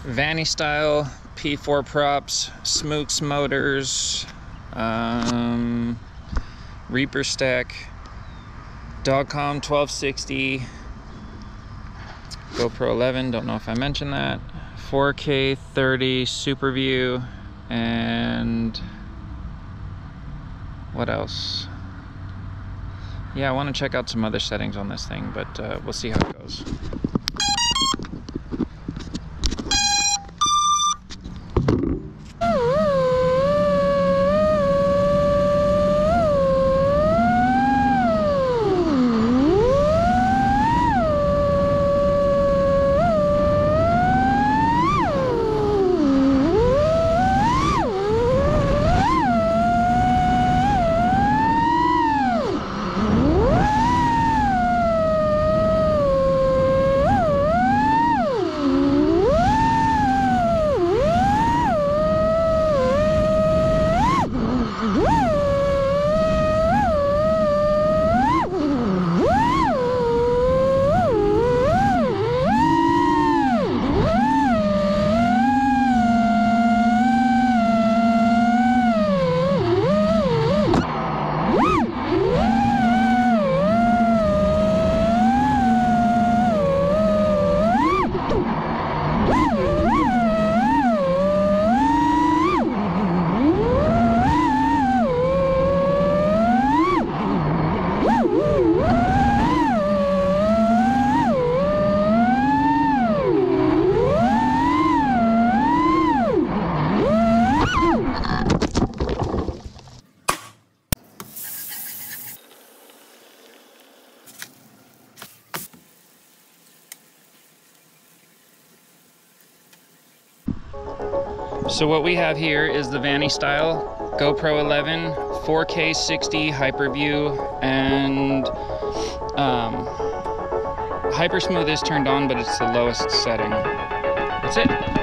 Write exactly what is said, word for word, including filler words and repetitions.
Vannystyle P four props, Smoox motors, um, Reaper stack, Dogcom twelve sixty, GoPro eleven, don't know if I mentioned that, four K thirty Superview, and what else? Yeah, I want to check out some other settings on this thing, but uh, we'll see how it goes. So what we have here is the Vannystyle GoPro eleven four K sixty Hyperview, and um, Hyper Smooth is turned on, but it's the lowest setting. That's it.